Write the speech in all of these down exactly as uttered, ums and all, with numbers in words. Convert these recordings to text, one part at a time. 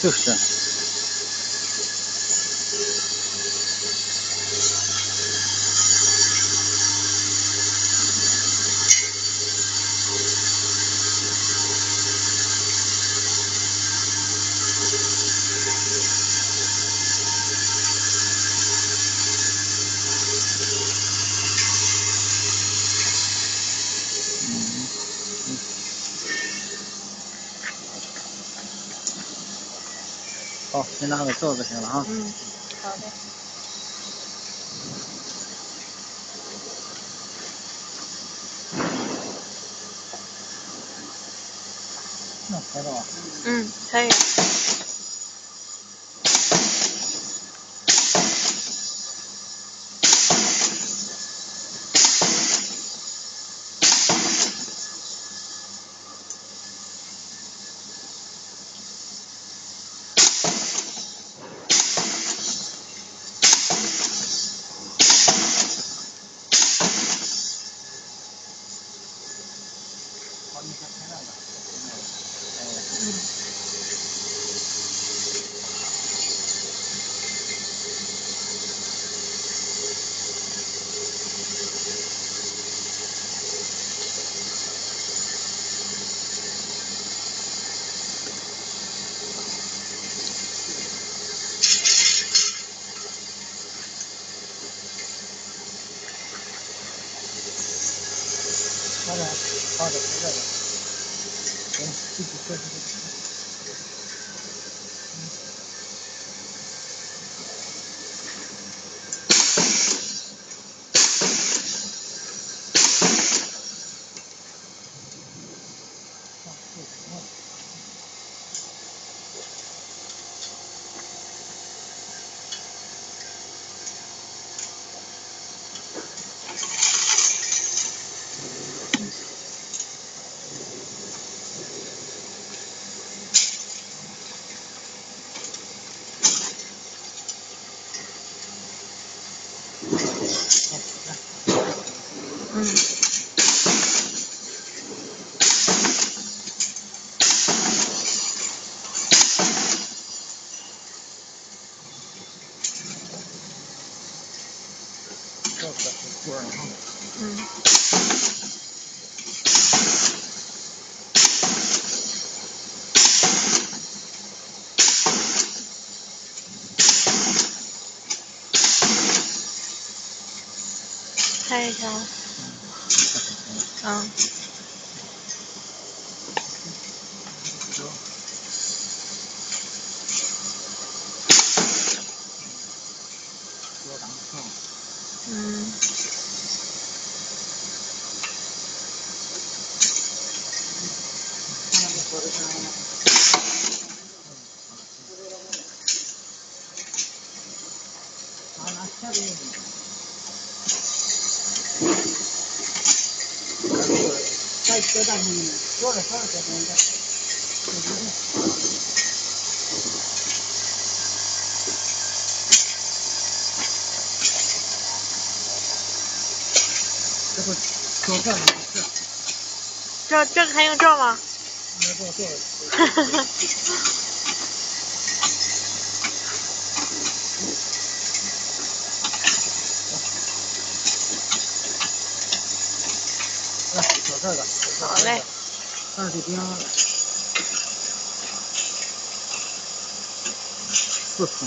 就是。好，先拿个罩子行了啊。 嗯，好的。 那拍到啊？ 嗯，可以。 好，你先拍那个。 嗯。 好的，好的，拍这个。行，继续，继续，继续。 嗯。 这个是棍儿哈。 嗯。拍一下。嗯。嗯。 再再大声一点，说着说着再等一下。这个照这里是。 这这个还用照吗？ 那这个这个。 哈哈。 来，找这个。 好嘞。 二十斤。四寸。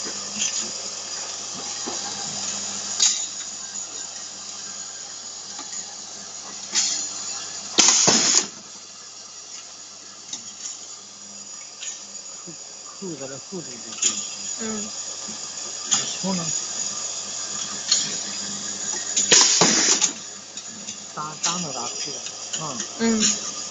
扣在这扣着就对了。 嗯。 头呢？打打那打扣。啊。 嗯。